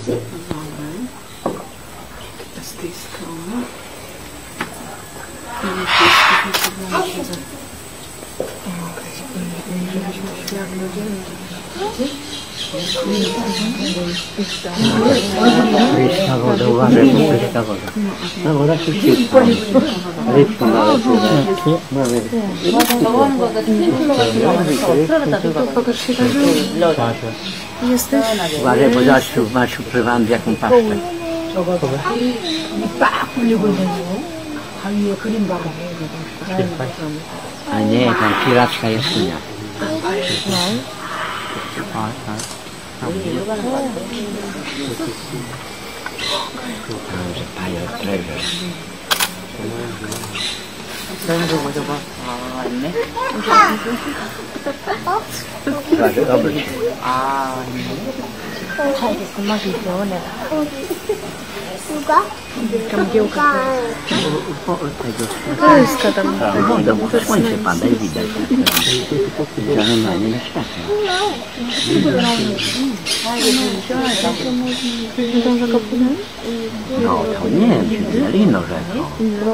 Das Disco, ne? Und das ist Pescado, uważaj, pescado. No woda się czysta. Rybki nawet. Jesteś? Uważaj, bo zobaczył, masz ukrywam w jaką paszczę. A nie, tam piraczka jest unia. Tam, że pirate treasure. Uważaj, obróć się. 누가? Kamgiełka. To jest tam. To słońce pada i widać. Normalnie na światło. No to nie, lino rzeką.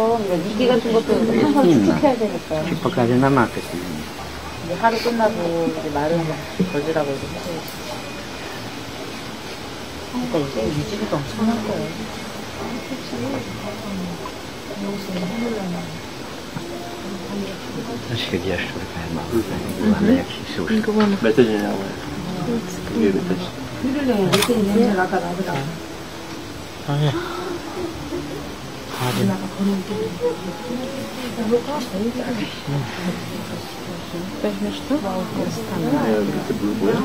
Inna. Ci pokażę na mapie. 하루 끝나고 이제 마른 거지라고 해서 그러니까 이게 유지비가 엄청날 거예요. Troszkę jaszczurka ma, ale jak się suszy. 멧돼지냐고 그게 멧돼지. Weźmiesz to? 밑에 물 보여?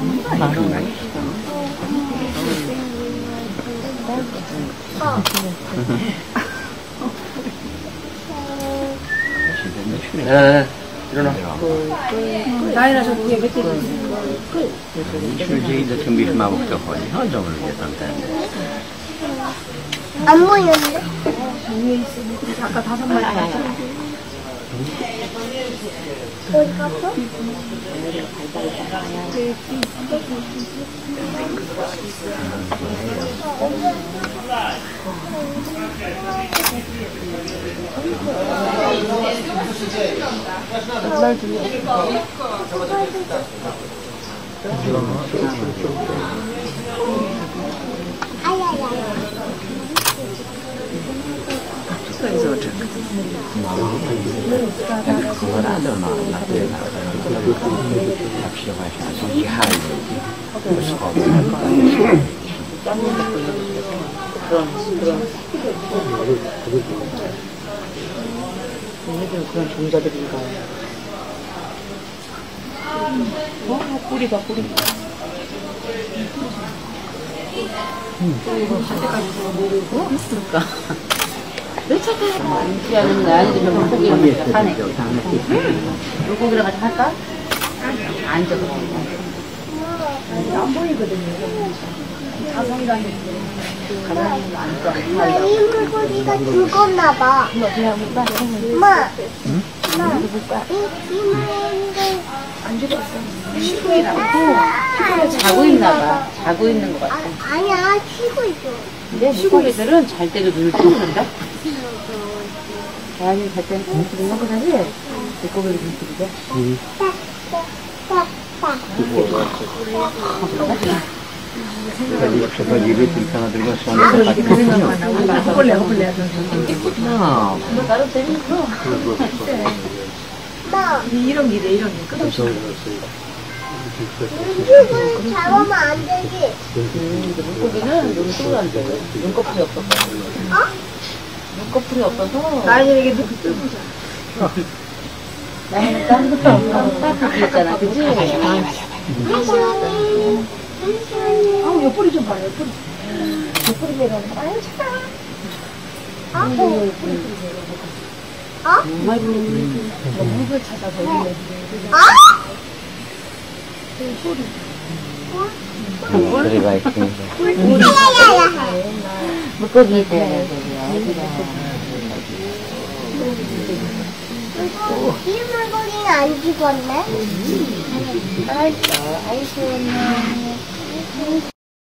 일어나. 나이나 저 뒤에 몇 개. Ludzie idą, czym już mało kto chodzi. Chodzą ludzie tamtędy. 안 보이는데? 아까 5마리 봤죠? 어디 갔어? Tak Colorado na tyle. Tak się właśnie, są jechali. 얘네들은 그런 종자들인가. 뿌리가 뿌리. 그러니까. 왜 착해? 인기하는 아이들은 물고기랑 같이 하네. 물고기랑 같이 할까? 앉아서. 안 보이거든요. 자성이가 안 돼. 가만히 앉아. 엄마, 이 물고기가 죽었나 봐. 엄마. 응? 엄마. 이 물고기가 안 죽었어. 자고 있나 봐. 자고 있는 것 같아. 아니야, 쉬고 있어. 근데 물고기들은 잘 때도 눈을 뜨는다? 아니, 잘 때는 눈을 뜨는 거지? 물고기를 눈을 뜨게? Wtedy przechodzili tylko na drugą stronę. No. 나도 재밌어. 엄마, 이런 길에 이런 길 끝없이. 음식을 잡으면 안 되지. 물고기는 눈을 뜨고 안 돼. 눈꺼풀이 없어서. 눈꺼풀이 없어서. 나에게 이게 눈 뜨고 자. 나는 따뜻하게 있잖아, 그치? 잠시만요. 옆구리 좀 봐요, 옆구리. 옆구리 내려오는 거. 아유, 차가워. 정말 부르는 물을 찾아서 여기 Zrywa ich tym. 물고기 있대. 이 물고기는 안 죽었네. 알았어. 아이고,